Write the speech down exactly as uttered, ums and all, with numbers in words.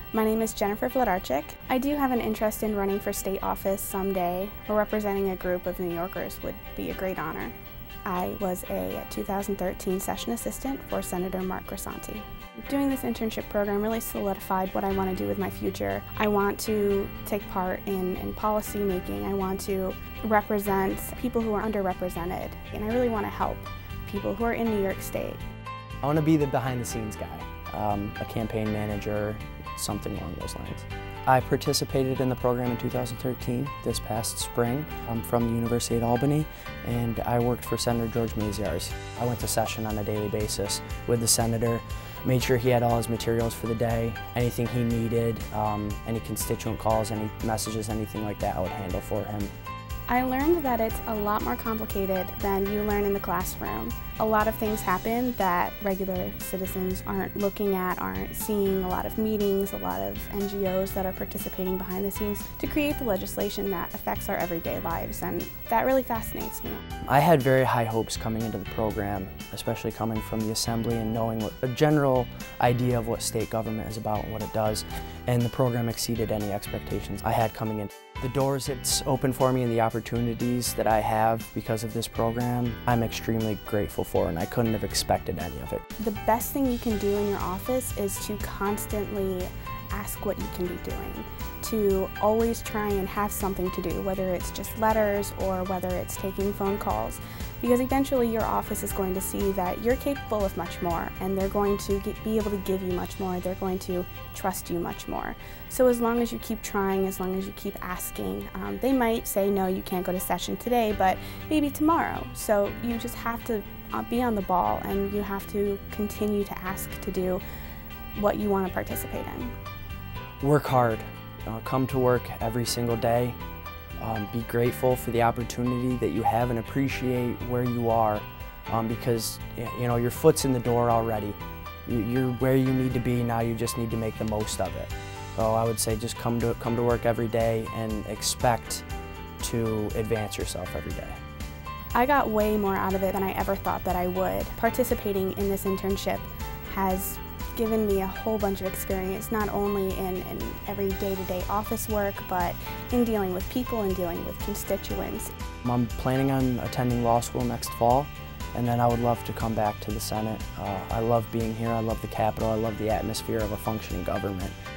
My name is Jennifer Wlodarczyk. I do have an interest in running for state office someday, or representing a group of New Yorkers would be a great honor. I was a two thousand thirteen session assistant for Senator Mark Grisanti. Doing this internship program really solidified what I want to do with my future. I want to take part in, in policy making. I want to represent people who are underrepresented, and I really want to help people who are in New York State. I want to be the behind-the-scenes guy, um, a campaign manager, something along those lines. I participated in the program in two thousand thirteen, this past spring. I'm from the University at Albany, and I worked for Senator George Maziarz. I went to session on a daily basis with the senator, made sure he had all his materials for the day, anything he needed, um, any constituent calls, any messages, anything like that I would handle for him. I learned that it's a lot more complicated than you learn in the classroom. A lot of things happen that regular citizens aren't looking at, aren't seeing. A lot of meetings, a lot of N G Os that are participating behind the scenes to create the legislation that affects our everyday lives, and that really fascinates me. I had very high hopes coming into the program, especially coming from the Assembly and knowing what, a general idea of what state government is about and what it does, and the program exceeded any expectations I had coming in. The doors it's opened for me and the opportunities that I have because of this program, I'm extremely grateful for, and I couldn't have expected any of it. The best thing you can do in your office is to constantly ask what you can be doing, to always try and have something to do, whether it's just letters or whether it's taking phone calls, because eventually your office is going to see that you're capable of much more, and they're going to get, be able to give you much more, they're going to trust you much more. So as long as you keep trying, as long as you keep asking, um, they might say, no, you can't go to session today, but maybe tomorrow. So you just have to uh, be on the ball, and you have to continue to ask to do what you want to participate in. Work hard. Uh, come to work every single day. Um, be grateful for the opportunity that you have and appreciate where you are, um, because you know your foot's in the door already. You, you're where you need to be now. You just need to make the most of it. So I would say just come to come to work every day and expect to advance yourself every day. I got way more out of it than I ever thought that I would. Participating in this internship has given me a whole bunch of experience, not only in, in every day-to-day office work, but in dealing with people and dealing with constituents. I'm planning on attending law school next fall, and then I would love to come back to the Senate. Uh, I love being here, I love the Capitol, I love the atmosphere of a functioning government.